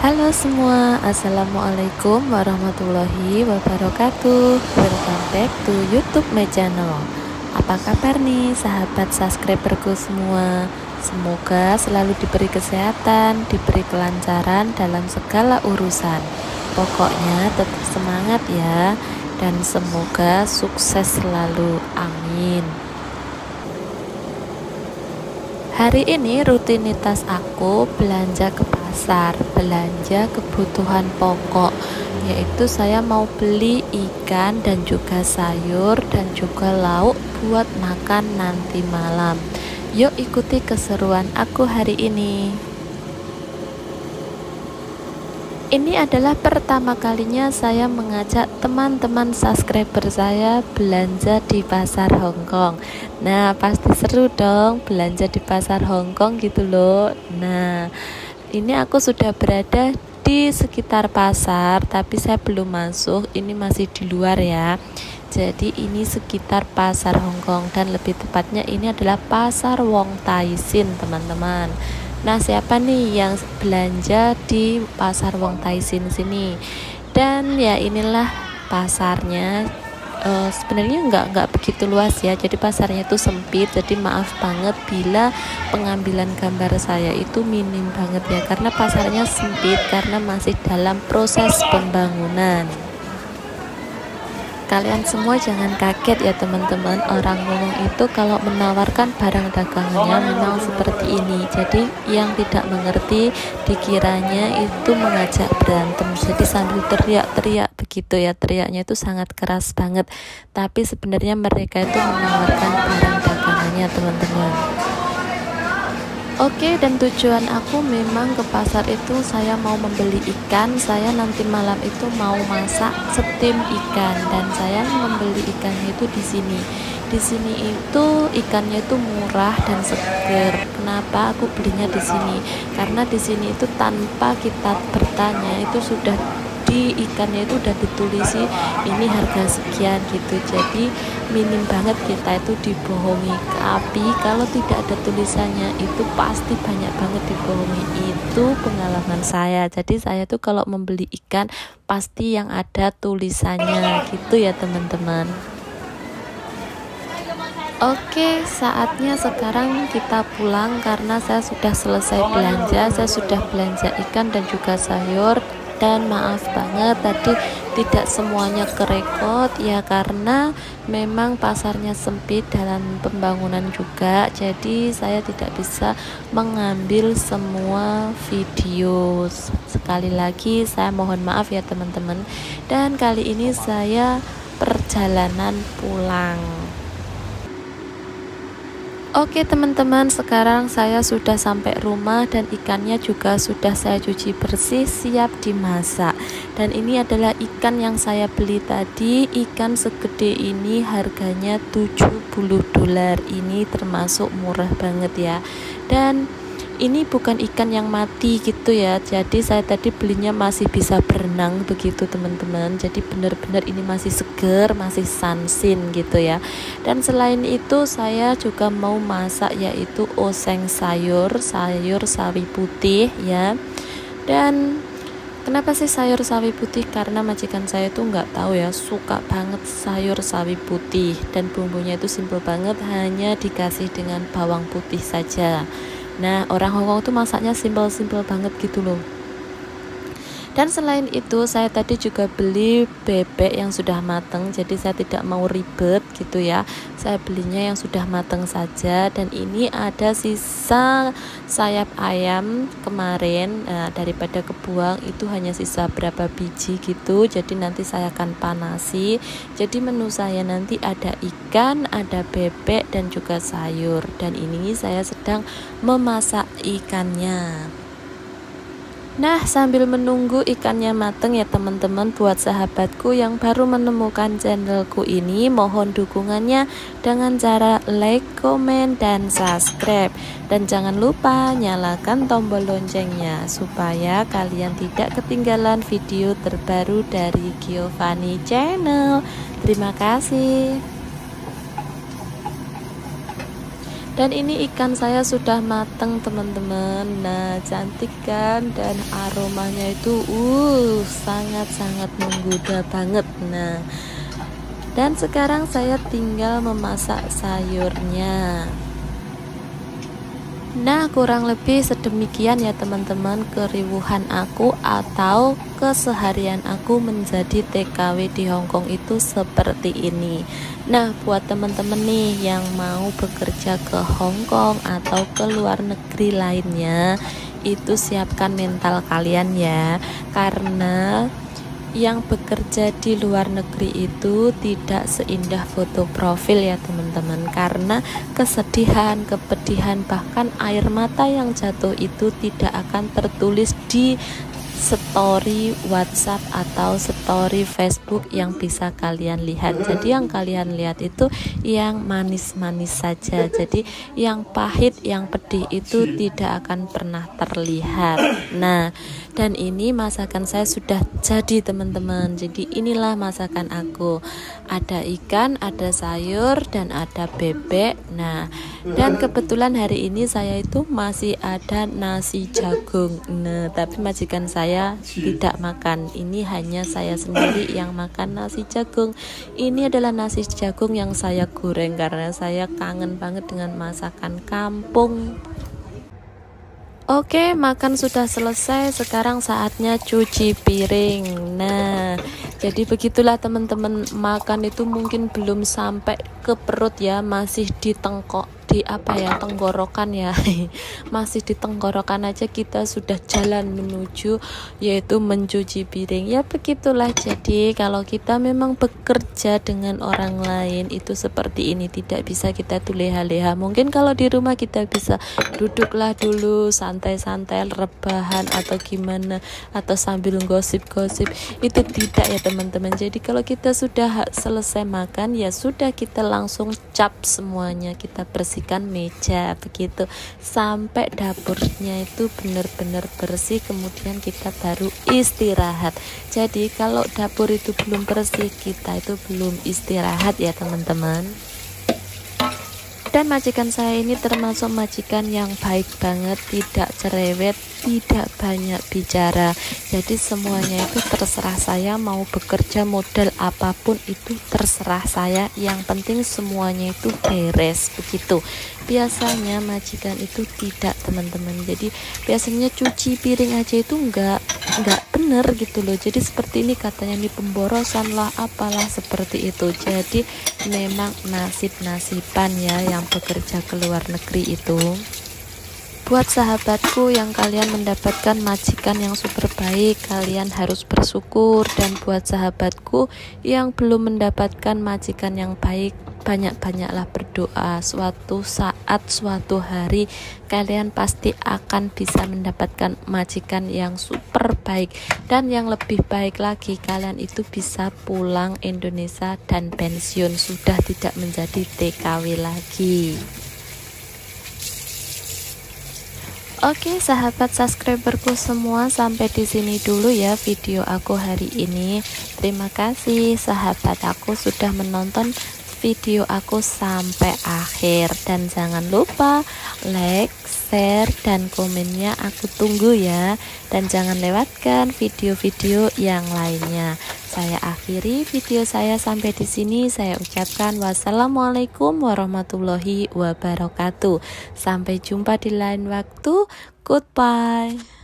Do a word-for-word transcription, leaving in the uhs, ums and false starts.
Halo semua, Assalamualaikum warahmatullahi wabarakatuh. Welcome back to YouTube my channel. Apa kabar nih sahabat subscriberku semua? Semoga selalu diberi kesehatan, diberi kelancaran dalam segala urusan. Pokoknya tetap semangat ya, dan semoga sukses selalu, amin. Hari ini rutinitas aku belanja ke pasar, belanja kebutuhan pokok, yaitu saya mau beli ikan dan juga sayur dan juga lauk buat makan nanti malam. Yuk ikuti keseruan aku hari ini. Ini adalah pertama kalinya saya mengajak teman-teman subscriber saya belanja di pasar Hongkong. Nah, pasti seru dong belanja di pasar Hongkong gitu loh. Nah, ini aku sudah berada di sekitar pasar, tapi saya belum masuk. Ini masih di luar ya. Jadi ini sekitar pasar Hongkong, dan lebih tepatnya ini adalah pasar Wong Tai Sin, teman-teman. Nah, siapa nih yang belanja di pasar Wong Tai Sin sini? Dan ya inilah pasarnya. E, sebenarnya nggak nggak begitu luas ya. Jadi pasarnya itu sempit. Jadi maaf banget bila pengambilan gambar saya itu minim banget ya, karena pasarnya sempit karena masih dalam proses pembangunan. Kalian semua jangan kaget ya teman-teman, orang ngomong itu kalau menawarkan barang dagangannya memang seperti ini. Jadi yang tidak mengerti dikiranya itu mengajak berantem, jadi sambil teriak-teriak begitu ya, teriaknya itu sangat keras banget, tapi sebenarnya mereka itu menawarkan barang dagangannya, teman-teman. Oke, dan tujuan aku memang ke pasar itu saya mau membeli ikan. Saya nanti malam itu mau masak steam ikan, dan saya membeli ikannya itu di sini. Di sini itu ikannya itu murah dan seger. Kenapa aku belinya di sini? Karena di sini itu tanpa kita bertanya itu sudah di ikannya itu udah ditulisi ini harga sekian gitu. Jadi minim banget kita itu dibohongi. Tapi kalau tidak ada tulisannya itu pasti banyak banget dibohongi. Itu pengalaman saya. Jadi saya tuh kalau membeli ikan pasti yang ada tulisannya gitu ya teman-teman. Oke, saatnya sekarang kita pulang karena saya sudah selesai belanja. Saya sudah belanja ikan dan juga sayur. Dan maaf banget tadi tidak semuanya kerekod ya, karena memang pasarnya sempit dalam pembangunan juga. Jadi saya tidak bisa mengambil semua video. Sekali lagi saya mohon maaf ya teman-teman. Dan kali ini saya perjalanan pulang. Oke teman-teman, sekarang saya sudah sampai rumah dan ikannya juga sudah saya cuci bersih, siap dimasak. Dan ini adalah ikan yang saya beli tadi. Ikan segede ini harganya tujuh puluh dolar. Ini termasuk murah banget ya. Dan ini bukan ikan yang mati gitu ya. Jadi saya tadi belinya masih bisa berenang begitu teman-teman. Jadi benar-benar ini masih seger, masih sansin gitu ya. Dan selain itu saya juga mau masak, yaitu oseng sayur, sayur sawi putih ya. Dan kenapa sih sayur sawi putih? Karena majikan saya tuh nggak tahu ya, suka banget sayur sawi putih. Dan bumbunya itu simple banget, hanya dikasih dengan bawang putih saja. Nah, orang Hongkong tuh masaknya simple-simple banget gitu loh. Dan selain itu saya tadi juga beli bebek yang sudah matang. Jadi saya tidak mau ribet gitu ya, saya belinya yang sudah matang saja. Dan ini ada sisa sayap ayam kemarin, nah, daripada kebuang itu hanya sisa berapa biji gitu. Jadi nanti saya akan panasi. Jadi menu saya nanti ada ikan, ada bebek dan juga sayur. Dan ini saya sedang memasak ikannya. Nah, sambil menunggu ikannya mateng ya teman-teman, buat sahabatku yang baru menemukan channelku ini, mohon dukungannya dengan cara like, komen, dan subscribe. Dan jangan lupa nyalakan tombol loncengnya supaya kalian tidak ketinggalan video terbaru dari Giovanni Channel. Terima kasih. Dan ini ikan saya sudah mateng teman-teman. Nah, cantik kan, dan aromanya itu uh sangat-sangat menggoda banget. Nah, dan sekarang saya tinggal memasak sayurnya. Nah, kurang lebih sedemikian ya teman-teman keriuhan aku atau keseharian aku menjadi T K W di Hongkong itu seperti ini. Nah, buat teman-teman nih yang mau bekerja ke Hongkong atau ke luar negeri lainnya, itu siapkan mental kalian ya, karena yang bekerja di luar negeri itu tidak seindah foto profil ya teman-teman, karena kesedihan, kepedihan, bahkan air mata yang jatuh itu tidak akan tertulis di story WhatsApp atau story Facebook yang bisa kalian lihat. Jadi yang kalian lihat itu yang manis-manis saja. Jadi yang pahit, yang pedih itu tidak akan pernah terlihat. Nah, dan ini masakan saya sudah jadi teman-teman. Jadi inilah masakan aku. Ada ikan, ada sayur, dan ada bebek. Nah, dan kebetulan hari ini saya itu masih ada nasi jagung. Nah, tapi majikan saya Saya tidak makan. Ini hanya saya sendiri yang makan nasi jagung. Ini adalah nasi jagung yang saya goreng karena saya kangen banget dengan masakan kampung. Oke, makan sudah selesai. Sekarang saatnya cuci piring. Nah, jadi begitulah teman-teman, makan itu mungkin belum sampai ke perut ya, masih di tengkok, di apa ya, tenggorokan ya. Masih di tenggorokan aja kita sudah jalan menuju yaitu mencuci piring. Ya begitulah. Jadi kalau kita memang bekerja dengan orang lain itu seperti ini, tidak bisa kita tuh leha-leha. Mungkin kalau di rumah kita bisa duduklah dulu santai-santai rebahan atau gimana, atau sambil gosip-gosip. Itu tidak ya teman-teman. Jadi kalau kita sudah selesai makan ya sudah, kita langsung cap semuanya, kita bersihkan meja begitu sampai dapurnya itu benar-benar bersih, kemudian kita baru istirahat. Jadi kalau dapur itu belum bersih, kita itu belum istirahat ya teman-teman. Dan majikan saya ini termasuk majikan yang baik banget, tidak cerewet, tidak banyak bicara. Jadi semuanya itu terserah saya, mau bekerja model apapun itu terserah saya, yang penting semuanya itu beres begitu. Biasanya majikan itu tidak teman-teman. Jadi biasanya cuci piring aja itu enggak enggak bener gitu loh. Jadi seperti ini katanya, ini pemborosan lah apalah seperti itu. Jadi memang nasib-nasiban ya yang bekerja ke luar negeri itu. Buat sahabatku yang kalian mendapatkan majikan yang super baik, kalian harus bersyukur. Dan buat sahabatku yang belum mendapatkan majikan yang baik, banyak-banyaklah berdoa. Suatu saat, suatu hari kalian pasti akan bisa mendapatkan majikan yang super baik. Dan yang lebih baik lagi, kalian itu bisa pulang Indonesia dan pensiun, sudah tidak menjadi T K W lagi. Oke sahabat subscriberku semua, sampai di sini dulu ya video aku hari ini. Terima kasih sahabat aku sudah menonton video aku sampai akhir, dan jangan lupa like, share, dan komennya aku tunggu ya. Dan jangan lewatkan video-video yang lainnya. Saya akhiri video saya sampai di sini. Saya ucapkan wassalamualaikum warahmatullahi wabarakatuh. Sampai jumpa di lain waktu. Goodbye.